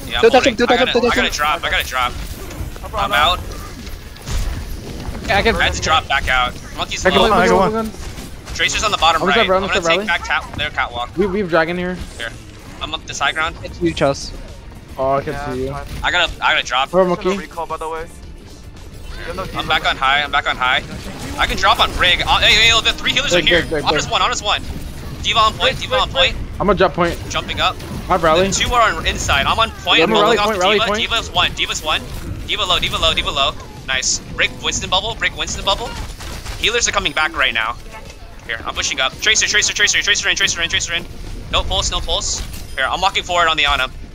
Yeah, I'm holding. I gotta drop. I'm out. Yeah, I had to drop back out. Monkey's I low. go on. Tracer's on the bottom right. I'm gonna take back their catwalk. We have dragon here. Here. I'm up this high ground. It's you, Chels. Oh, I can see you. I gotta drop. We're monkey. Recall, by the way. I'm back on high. I can drop on Brig. Hey, the 3 healers are here. On us one. Diva on point. I'm gonna drop point. Jumping up. Hi, Bradley. The 2 are inside. I'm on point. I'm rolling off Diva. Diva's one. Diva low. Nice. Break Winston bubble. Healers are coming back right now. Here, I'm pushing up. Tracer in. No pulse. Here, I'm walking forward on the Ana.